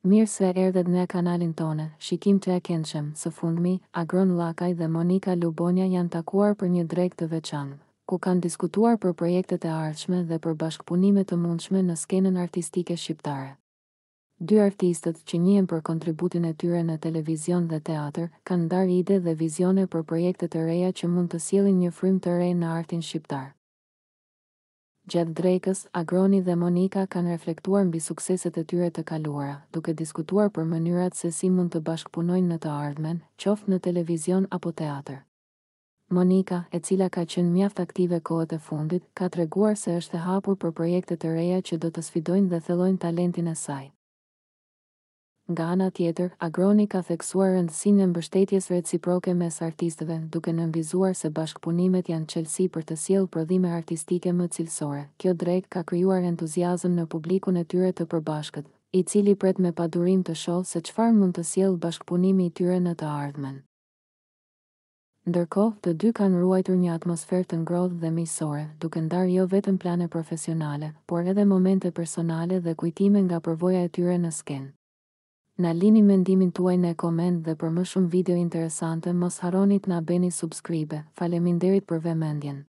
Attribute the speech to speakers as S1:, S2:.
S1: Mirë se erdhet në kanalin tonë, shikim të e këndshëm, së fundmi, Agron Llakaj dhe Monika Lubonja janë takuar për një drekë të veçantë, ku kanë diskutuar për projektet e ardhshme dhe për bashkëpunime të mundshme në skenën artistike shqiptare. Dy artistët, që njihen për kontributin e tyre në televizion dhe teatr, kanë ndarë ide dhe vizione për projekte të reja që mund të sjellin një frym të re në artin shqiptar. Gjatë drekës, Agroni dhe Monika kanë reflektuar mbi sukseset e tyre të kaluara, duke diskutuar për mënyrat se si mund të bashkëpunojnë në të ardhmen, qoftë në televizion apo teatr. Monika, e cila ka qenë mjaft aktive kohët e fundit, ka treguar se është e hapur për projekte të reja që do të sfidojnë dhe thellojnë talentin e saj. Nga ana tjetër, Agroni ka theksuar rëndësinë e mbështetjes reciproke mes artistëve, duke nënvizuar se bashkëpunimet janë çelësi për të sjellë prodhime artistike më cilësore. Kjo drekë ka krijuar entuziazëm në publikun e tyre të përbashkët, i cili pret me padurim të shohë se çfarë mund të sjellë bashkëpunimi i tyre në të ardhmen. Ndërkohë, të dy kanë ruajtur një atmosferë të ngrohtë dhe miqësore, duke ndarë jo vetëm plane profesionale, por edhe momente personale dhe kujtime nga përvoja e tyre në skenë. Na lini mendimin tuaj në koment dhe për më shumë video interesante mos harroni të na bëni subscribe. Faleminderit për vëmendjen.